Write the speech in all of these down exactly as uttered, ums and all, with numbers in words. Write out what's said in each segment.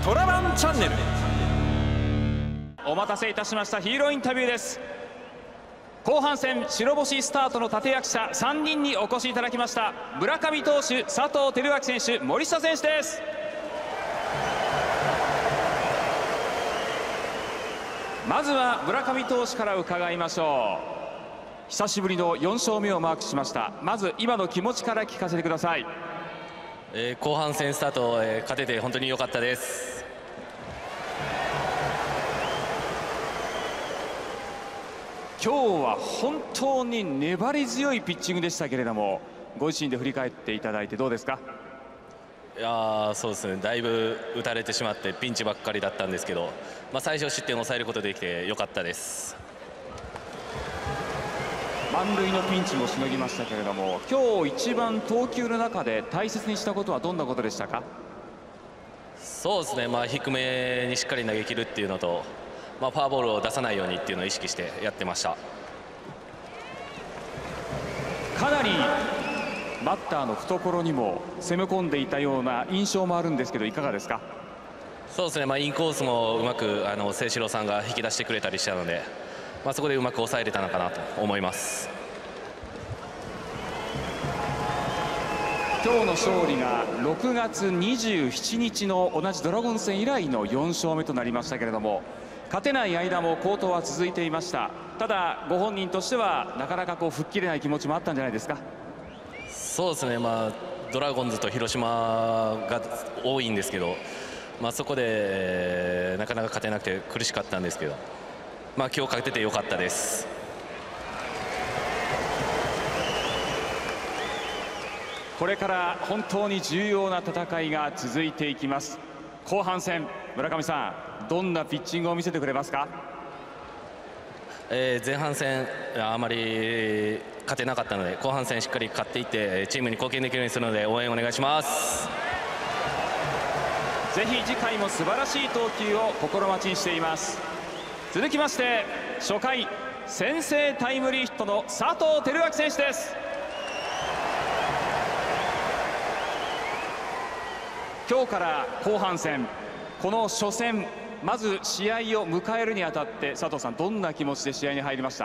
トラバンチャンネル。お待たせいたしました、ヒーローインタビューです。後半戦白星スタートの立役者さんにんにお越しいただきました。村上投手、佐藤輝明選手、森下選手です。まずは村上投手から伺いましょう。久しぶりのよん勝目をマークしました。まず今の気持ちから聞かせてください。 えー、後半戦スタート、えー、勝てて本当に良かったです。 今日は本当に粘り強いピッチングでしたけれども、ご自身で振り返っていただいてどうですか？ いやーそうですね、だいぶ打たれてしまってピンチばっかりだったんですけど、まあ、最初失点を抑えることができて良かったです。 満塁のピンチもしのぎましたけれども、今日一番投球の中で大切にしたことはどんなことでしたか？ そうですね、まあ、低めにしっかり投げ切るっていうのと、まあ、フォアボールを出さないようにっていうのを意識してやってました。 かなりバッターの懐にも攻め込んでいたような印象もあるんですけど、いかがですか？ そうですね、まあ、インコースもうまくあの清志郎さんが引き出してくれたりしたので、まあ、そこでうまく抑えれたのかなと思います。 今日の勝利がろくがつにじゅうしちにちの同じドラゴンズ戦以来のよん勝目となりましたけれども、勝てない間も好投は続いていました。ただご本人としてはなかなかこう吹っ切れない気持ちもあったんじゃないですか？ そうですね、まあ、ドラゴンズと広島が多いんですけど、まあ、そこでなかなか勝てなくて苦しかったんですけど、まあ、今日勝ててよかったです。 これから本当に重要な戦いが続いていきます。後半戦、村上さん、どんなピッチングを見せてくれますか？ えー、前半戦あまり勝てなかったので、後半戦しっかり勝っていってチームに貢献できるようにするので応援お願いします。 ぜひ次回も素晴らしい投球を心待ちにしています。続きまして初回先制タイムリーヒットの佐藤輝明選手です。今日から後半戦、この初戦、まず試合を迎えるにあたって佐藤さん、どんな気持ちで試合に入りました？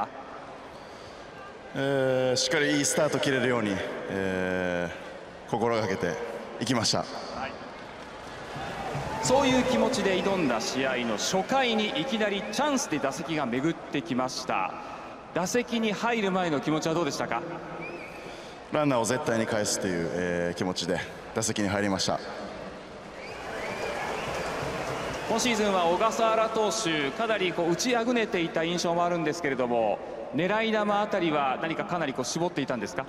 えー、しっかりいいスタート切れるように、えー、心がけていきました。はい、 そういう気持ちで挑んだ試合の初回にいきなりチャンスで打席が巡ってきました。打席に入る前の気持ちはどうでしたか？ ランナーを絶対に返すという、えー、気持ちで打席に入りました。 今シーズンは小笠原投手、かなりこう打ちあぐねていた印象もあるんですけれども、狙い球あたりは何かかなりこう絞っていたんですか？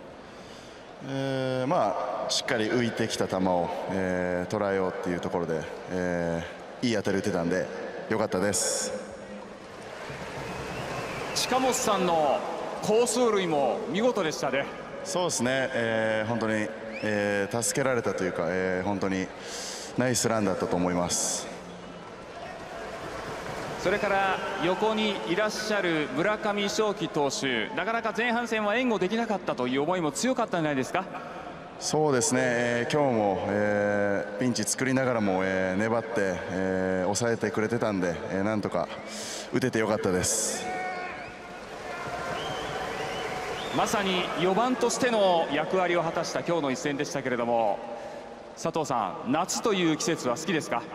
えー、まあしっかり浮いてきた球を、えー、捉えようっていうところで、えー、いい当たり打てたんで良かったです。 近本さんの好走塁も見事でしたね。 そうですね、えー、本当に、えー、助けられたというか、えー、本当にナイスランだったと思います。 それから横にいらっしゃる村上頌樹投手、なかなか前半戦は援護できなかったという思いも強かったんじゃないですか？ そうですね、えー、今日も、えー、ピンチ作りながらも、えー、粘って、えー、抑えてくれてたんで、えー、なんとか打ててよかったです。 まさによばんとしての役割を果たした今日の一戦でしたけれども、佐藤さん、夏という季節は好きですか？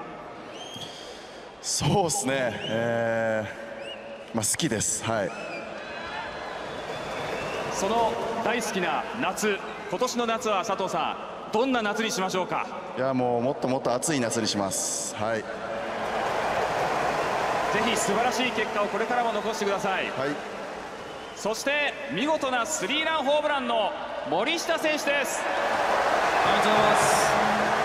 そうですね、えーまあ、好きです、はい、 その大好きな夏、今年の夏は佐藤さん、どんな夏にしましょうか？ いやもうもっともっと暑い夏にします、はい、ぜひ素晴らしい結果をこれからも残してください。 はい、 そして見事なスリーランホームランの森下選手です。 ありがとうございます。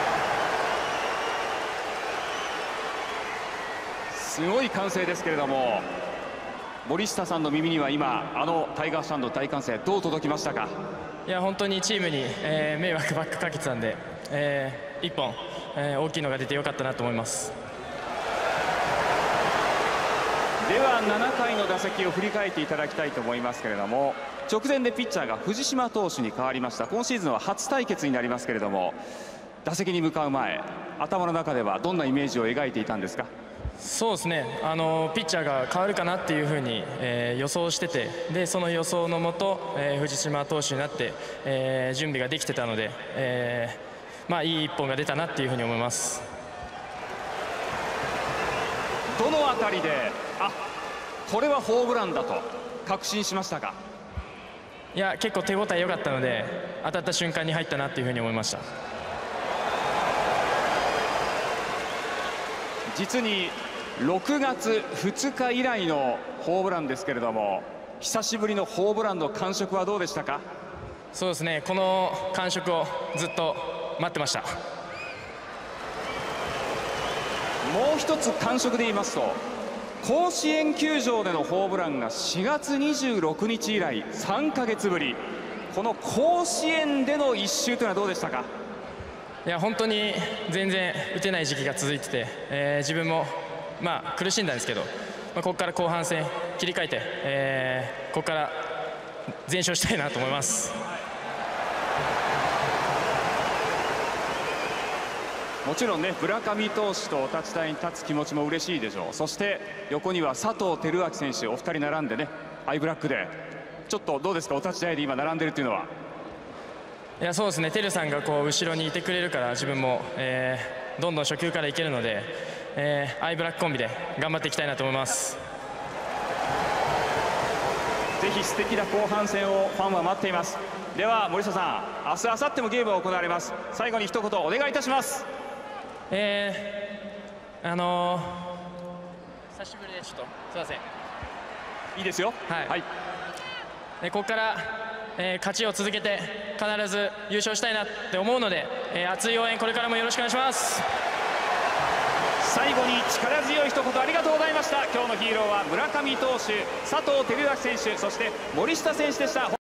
すごい歓声ですけれども、森下さんの耳には今あのタイガースタンド大歓声どう届きましたか？ いや本当にチームに、えー、迷惑ばっかかけてたんで、えー、いっぽん、えー、大きいのが出てよかったなと思います。 ではななかいの打席を振り返っていただきたいと思いますけれども、直前でピッチャーが藤島投手に変わりました。今シーズンは初対決になりますけれども、 打席に向かう前、頭の中ではどんなイメージを描いていたんですか？ そうですね、あのピッチャーが変わるかなっていうふうに、えー、予想してて、でその予想のもと、えー、藤島投手になって、えー、準備ができてたので、えーまあ、いい一本が出たなっていうふうに思います。 どのあたりで、あ、これはホームランだと確信しましたか？ いや、結構手応え良かったので、当たった瞬間に入ったなっていうふうに思いました。 実にろくがつふつか以来のホームランですけれども、久しぶりのホームランの感触はどうでしたか？ そうですね、この感触をずっと待ってました。 もう一つ感触で言いますと、甲子園球場でのホームランがしがつにじゅうろくにち以来さんかげつぶり、この甲子園での一周というのはどうでしたか？ いや、本当に全然打てない時期が続いてて、えー、自分も、まあ、苦しんだんですけど、まあ、ここから後半戦切り替えて、えー、ここから全勝したいなと思います。 もちろんね、村上投手とお立ち台に立つ気持ちも嬉しいでしょう。そして横には佐藤輝明選手、お二人並んでね、アイブラックでちょっとどうですか、お立ち台で今並んでるというのは。 いや、そうですね、輝さんがこう後ろにいてくれるから自分も、えー、どんどん初球からいけるので、えー、アイブラックコンビで頑張っていきたいなと思います。 ぜひ素敵な後半戦をファンは待っています。では森下さん、明日明後日もゲームが行われます。最後に一言お願いいたします。 えー、あのー、久しぶりでちょっとすいません。 いいですよ。 はい、 はい、 でここから、えー、勝ちを続けて必ず優勝したいなって思うので、えー、熱い応援これからもよろしくお願いします。 最後に力強い一言ありがとうございました。今日のヒーローは村上投手、佐藤輝明選手、そして森下選手でした。